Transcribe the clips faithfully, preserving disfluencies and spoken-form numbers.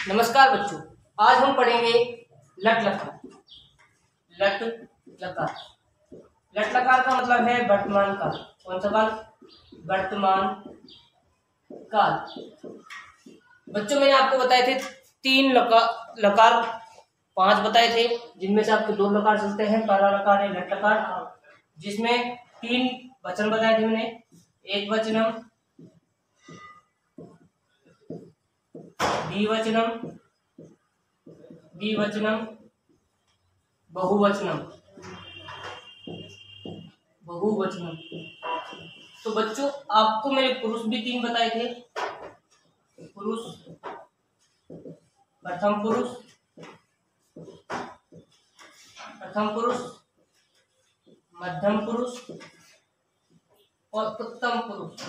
नमस्कार बच्चों, आज हम पढ़ेंगे लट लकार। लट लकार लट लकार का मतलब है वर्तमान काल। कौन सा काल? वर्तमान काल। बच्चों मैंने आपको बताए थे तीन लकार लकार पांच बताए थे, जिनमें से आपको दो लकार चलते हैं। पहला लकार है लट लकार, जिसमें तीन वचन बताए थे मैंने। एक वचनम, द्विवचनम, द्विवचनम, बहुवचनम, बहुवचनम। तो बच्चों आपको मैंने पुरुष भी तीन बताए थे। पुरुष, प्रथम पुरुष, प्रथम पुरुष, मध्यम पुरुष और उत्तम पुरुष।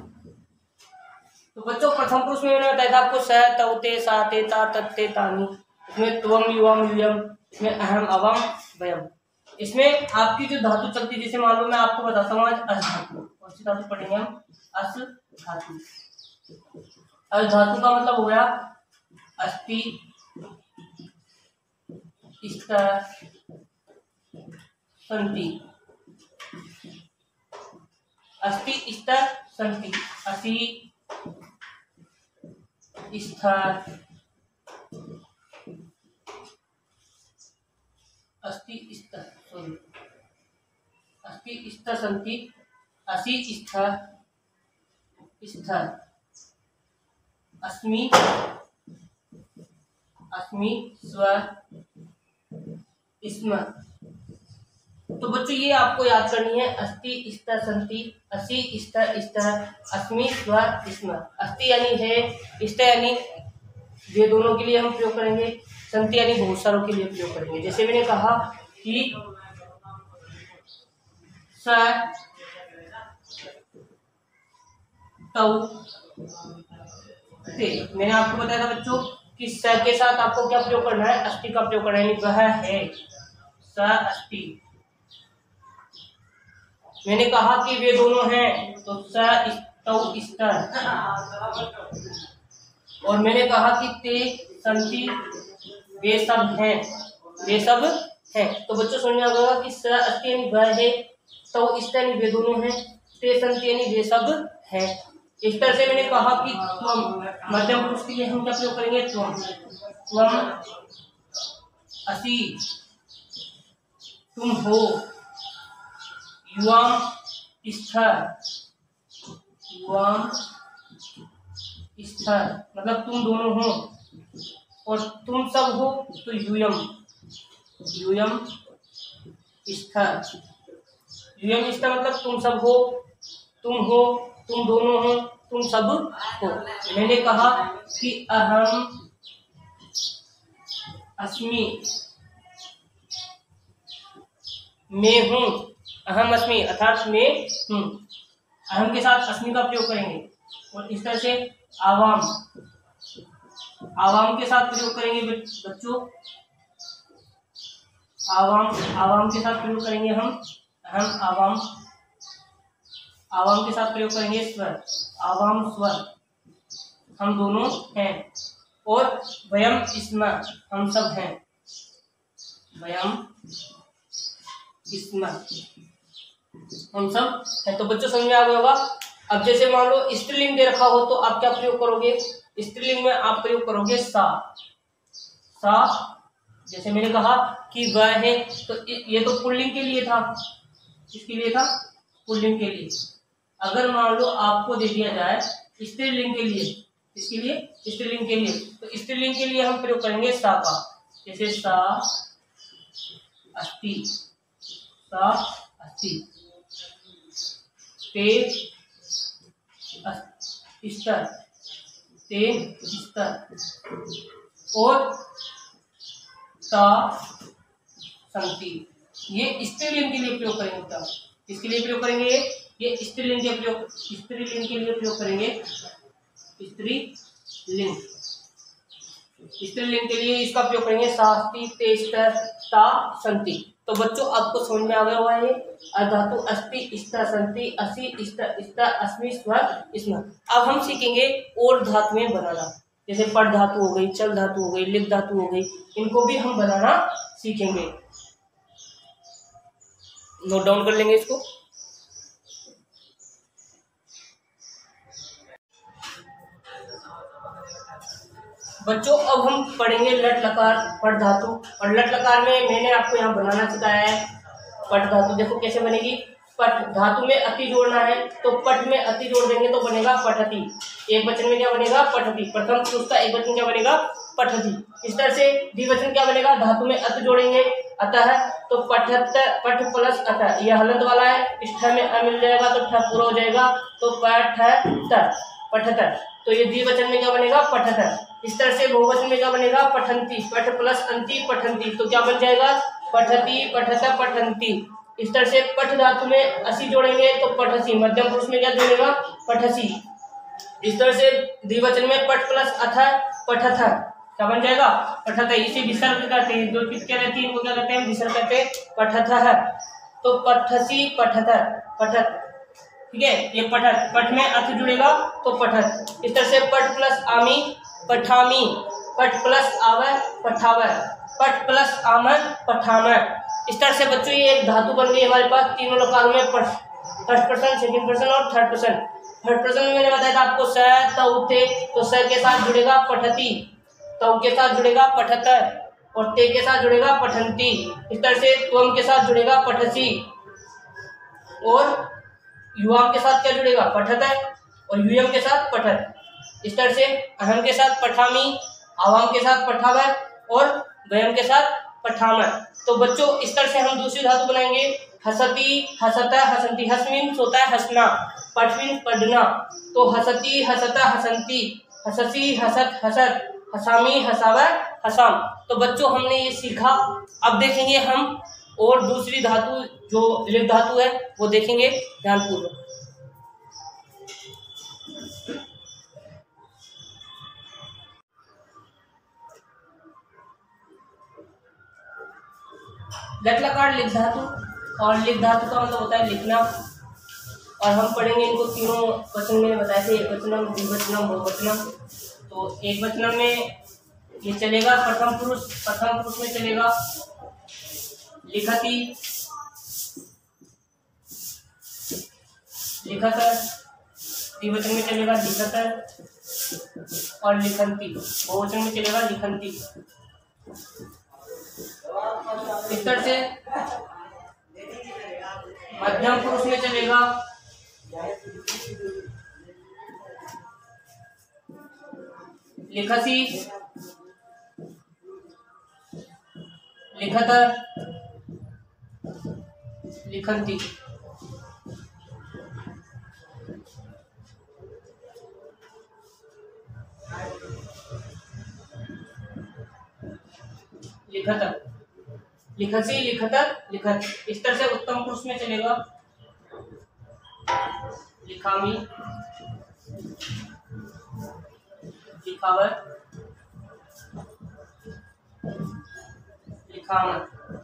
तो बच्चों प्रथम पुरुष में मैंने बताया था आपको स, तौ, ते, सा, ते, ता, तत्ते, तानि। इसमें त्वम, युवम, यूयम, इसमें अहम, अवम, वयम। इसमें आपकी जो धातु चलती है, जैसे मान लो मैं आपको बताता हूँ आज अस धातु। कौन सी धातु पढ़ेंगे हम? अस धातु। अस धातु का मतलब हो गया अस्ति, स्त, संति। अस्ति, स्त, संति। असि, स्थ, अस्ति, स्थ, सॉरी अस्ति, स्थ, संति, असि, स्थ, स्थ, अस्मि, अस्मि, स्व, स्म। तो बच्चों ये आपको याद करनी है। अस्ति, स्थ, संति, असि, स्थ, स्थ, अस्मि, स्व, स्म। अस्ति यानी है, स्थ यानी ये दोनों के लिए हम प्रयोग करेंगे, संति यानी बहुत सारों के लिए प्रयोग करेंगे। जैसे मैंने कहा कि स, तौ, ते। मैंने आपको बताया था बच्चों कि स के साथ आपको क्या प्रयोग करना है? अस्ति का प्रयोग करना है। वह है स, अस्ति। मैंने कहा कि वे दोनों हैं, तो स, तौ, स्त। और मैंने कहा कि ते, संति, वे सब हैं, वे सब हैं। तो बच्चों समझ में आ गया कि स, अस्ति यानी वह है, तौ, स्त यानी वे दोनों हैं, ते, संति यानी वे सब हैं। इस तरह से मैंने कहा कि त्वम, मध्यम पुरुष के लिए हम क्या प्रयोग करेंगे? त्वम, त्वम, असि, तुम हो, युवाम, स्थ, युवाम, स्थ मतलब तुम दोनों हो, और तुम सब हो तो यूयम, यूयम, स्थ। यूयम, स्थ मतलब तुम सब हो, तुम हो, तुम दोनों हो, तुम सब हो। मैंने कहा कि अहम, अस्मि, मैं हूँ। अहम अस्मि अर्थात मैं हूँ। अहम के साथ अस्मि का प्रयोग करेंगे। और इस तरह से आवाम, आवाम के साथ प्रयोग करेंगे बच्चों। आवाम, आवाम के साथ प्रयोग करेंगे हम अहम, आवाम। आवाम के साथ प्रयोग करेंगे स्वर, आवाम, स्वर, हम दोनों हैं। और वयम, स्म, हम सब हैं, वयम, स्म, हम सब हैं। तो बच्चों समझ में आ गया होगा। अब जैसे मान लो स्त्रीलिंग दे रखा हो तो आप क्या प्रयोग करोगे? स्त्रीलिंग में आप प्रयोग करोगे सा। सा, जैसे मैंने कहा कि वह है, तो ये तो पुल्लिंग के लिए था। किसके लिए था? पुल्लिंग के लिए। अगर मान लो आपको दे दिया जाए स्त्रीलिंग के लिए, इसके लिए स्त्रीलिंग के लिए, तो स्त्रीलिंग के लिए हम प्रयोग करेंगे सा का। जैसे सा, अस्ति, सा, अस्ति, ते, स्तर, ते, स्तर, और ता, संति। ये स्त्रीलिंग के लिए प्रयोग करेंगे। ता किसके लिए प्रयोग करेंगे? ये स्त्रीलिंग के प्रयोग, स्त्रीलिंग के लिए प्रयोग करेंगे। स्त्रीलिंग, स्त्रीलिंग के लिए इसका प्रयोग करेंगे सास्ति, ते, स्तर, ता, संति। तो बच्चों आपको समझ में आ गया हुआ है अर्धातु अस्ति, स्थ, संति, असि, स्थ, स्थ, अस्मि, स्व, स्म। अब हम सीखेंगे और धातुएं बनाना। जैसे पठ धातु हो गई, चल धातु हो गई, लिख धातु हो गई, इनको भी हम बनाना सीखेंगे। नोट डाउन कर लेंगे इसको। बच्चों अब हम पढ़ेंगे लट लकार पठ धातु, और लट लकार में मैंने आपको यहाँ बनाना सिखाया है पठ धातु। देखो कैसे बनेगी। पठ धातु में अति जोड़ना है, तो पठ में अति जोड़ देंगे तो बनेगा पठति। एक वचन में क्या बनेगा? पठति। प्रथम पुरुष का एक वचन क्या बनेगा? पठति। इस तरह से द्विवचन क्या बनेगा? धातु में अत जोड़ेंगे, अतः, तो पठत, पठ प्लस अतः, यह हलंत वाला है, इस ठ में अ मिल जाएगा तो ठ पूरा हो जाएगा, तो पठत, पठत। तो ये द्विवचन में क्या बनेगा? पठत। इस तरह से बहुवचन में क्या बनेगा? पठंती, पठ प्लस अंति पठंती, तो क्या बन जाएगा? पठती, पठत, पठंती। इस तरह से पठ धातु में असी जोड़ेंगे तो पठसी। मध्यम पुरुष में क्या जोड़ेगा? पठसी। इस तरह से द्विवचन में पठ प्लस अथ पठथ, क्या बन जाएगा? पठथ। इसे विसर्ग कहते हैं, जो किसके रहती है इनको क्या कहते हैं? विसर्ग कहते हैं, पठथ। तो पठसी, पठथ, पठत, ठीक है। ये पठत, पठ में अथ जुड़ेगा तो पठत। इस तरह से पठ प्लस आमी, पठामी, पठ प्लस आव, पठाव, पठ प्लस आमन, पठाम। इस तरह से बच्चों ये एक धातु बन गई हमारे पास तीनों लकारों में, फर्स्ट पर्सन, सेकंड पर्सन और थर्ड पर्सन। थर्ड पर्सन में मैंने बताया था आपको स, तौ, ते, तो स के साथ जुड़ेगा पठती, तौ के साथ जुड़ेगा पठत, और ते के साथ जुड़ेगा पठंती। इस तरह से त्वम के साथ जुड़ेगा पठसी, और युवाम के साथ क्या जुड़ेगा? पठत, और यूयम के साथ पठत। इस तरह से अहम के साथ पठामी, आवाम के साथ पठावर, और वयम के साथ पठाम। तो बच्चों इस तरह से हम दूसरी धातु बनाएंगे। हसती, हसता, हसंती। हसमीन होता है हंसना, पठवीन पढ़ना, तो हसती, हसता, हसंती, हससी, हसत, हसत, हसामी, हसावर, हसाम। तो बच्चों हमने ये सीखा। अब देखेंगे हम और दूसरी धातु जो लिप धातु है वो देखेंगे ध्यानपूर्वक। लट लकार लिख धातु, और लिख धातु का मतलब होता है लिखना, और हम पढ़ेंगे इनको तीनों वचन में बताए थे, एक वचनम, द्विवचनम, बहुवचनम। तो एक वचनम में ये चलेगा प्रथम पुरुष, प्रथम पुरुष में चलेगा लिखती, लिखत, द्विवचन में चलेगा लिखत और लिखंती, बहुवचन में चलेगा लिखंती। इस तरह से मध्यम पुरुष में चलेगा लिखसी, लिखत, लिखंती। लिखत, लिखसी, लिखत, लिखत। इस तरह से उत्तम पुरुष में चलेगा लिखामी, लिखावर, लिखामन।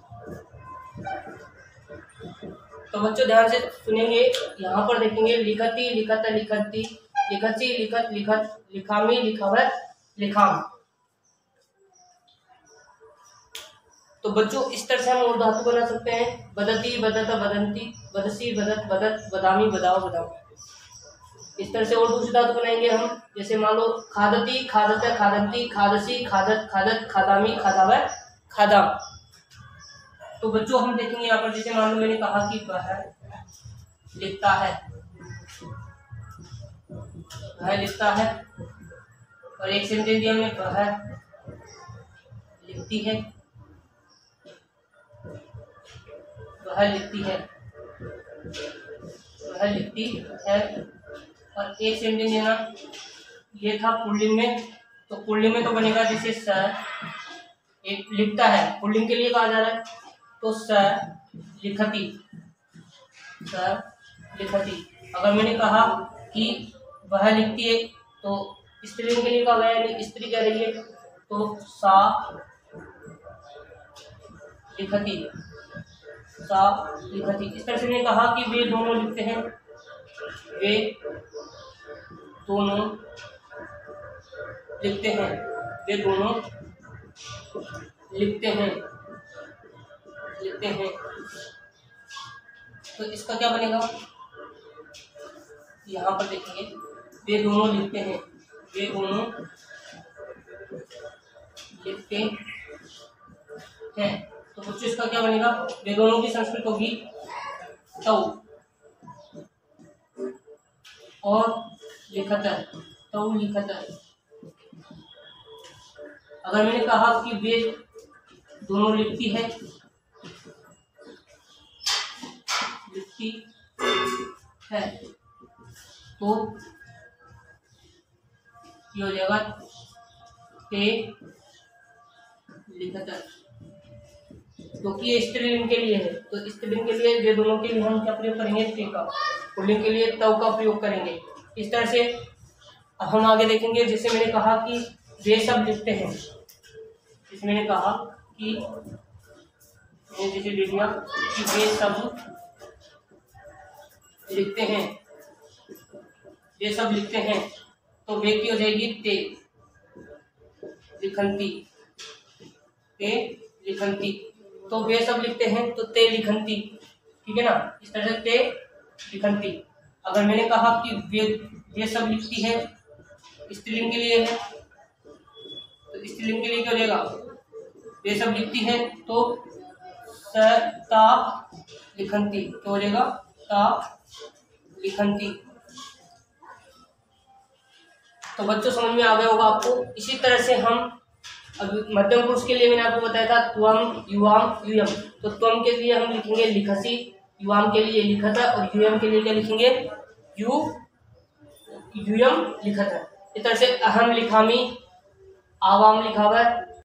तो बच्चों ध्यान से सुनेंगे, यहाँ पर देखेंगे लिखती, लिखत, लिखती, लिखसी, लिखत, लिखत, लिखामी, लिखावर, लिखाम। तो बच्चों इस तरह से हम और धातु बना सकते हैं। बदती, बदत, बदंती, बदसी, बदत, बदत, बदामी, बदाओ, बदाओ। इस तरह से और दूसरी धातु बनाएंगे हम, जैसे मान लो खादती, खादत, खादंती, खादसी, खादत, खादत, खादामी, खादावर, खादाम। तो बच्चों हम देखेंगे यहाँ पर, जैसे मान लो मैंने कहा कि वह लिखता है, वह लिखता है, और एक सेंटेंस दिया हमने वह लिखती है, वह लिखती है, वह लिखती है। और एक सेंटेंस देना, ये था पुल्लिंग में, तो पुल्लिंग में तो बनेगा जैसे स, एक लिखता है, पुल्लिंग के लिए कहा जा रहा है, तो स लिखती, स लिखती। अगर मैंने कहा कि वह लिखती है तो स्त्रीलिंग के लिए कहा गया है, स्त्री कह रही है, तो सा लिखती, सा लिखती। इस तरह से मैंने कहा कि वे दोनों लिखते हैं, वे दोनों लिखते हैं, वे दोनों लिखते हैं लिखते हैं तो इसका क्या बनेगा, यहाँ पर देखेंगे वे दोनों लिखते हैं, वे दोनों लिखते हैं तो बच्चों इसका क्या बनेगा, वे दोनों की संस्कृत होगी तौ और लिखतर, तौ लिखतर। अगर मैंने कहा कि वे दोनों लिखती है लिखती है तो ये हो जाएगा ते लिखतर, क्योंकि ये स्त्रीलिंग के लिए है तो स्त्रीलिंग के लिए वे दोनों के लिए हम क्या प्रयोग करेंगे, ते का। पुल्लिंग के लिए तव का प्रयोग करेंगे। इस तरह से अब हम आगे देखेंगे। जैसे मैंने कहा कि वे सब लिखते हैं, जैसे मैंने कहा कि मैंने जैसे लिख दिया कि वे सब लिखते हैं, वे सब लिखते हैं तो वे की हो जाएगी ते लिखंती, ते लिखंती। तो वे सब लिखते हैं तो ते लिखंती, ठीक है ना। इस तरह से ते लिखंती। अगर मैंने कहा कि वे वे सब लिखती है, स्त्रीलिंग के लिए है तो स्त्रीलिंग के लिए क्या हो जाएगा, वे सब लिखती है तो स ता लिखंती, क्या हो जाएगा, ता लिखंती। तो बच्चों समझ में आ गया होगा आपको। इसी तरह से हम अभी मध्यम पुरुष के लिए मैंने आपको बताया था त्वम युवाम यूयम, तो त्वम के लिए हम लिखेंगे लिखसी, युवाम के लिए लिखता और यूयम के लिए क्या लिखेंगे, यू यूयम लिखता। इस तरह से अहम लिखामी, आवाम लिखा हुआ है,